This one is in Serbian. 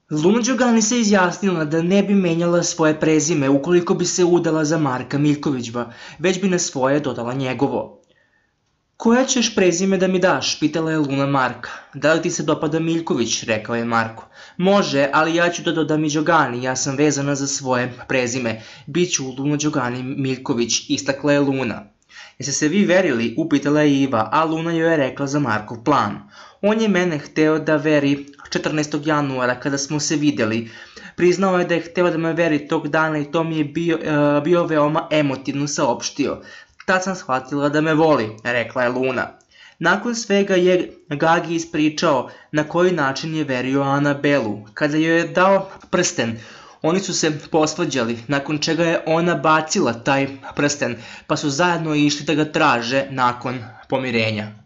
Luna Đugani se izjasnila da ne bi menjala svoje prezime ukoliko bi se udala za Marka Miljkovića, već bi na svoje dodala njegovo. Koje ćeš prezime da mi daš, pitala je Luna Marka. Da li ti se dopada Miljković, rekao je Marko. Može, ali ja ću da dodam i Đogani, ja sam vezana za svoje prezime. Biću Luna Đogani Miljković, istakla je Luna. Jeste se vi verili, upitala je Iva, a Luna joj je rekla za Markov plan. On je mene hteo da veri 14. januara kada smo se videli. Priznao je da je hteo da me veri tog dana i to mi je bio veoma emotivno saopštio. Tad sam shvatila da me voli, rekla je Luna. Nakon svega je Gagi ispričao na koji način je verio Anabelu. Kada joj je dao prsten, oni su se posvađali, nakon čega je ona bacila taj prsten, pa su zajedno išli da ga traže nakon pomirenja.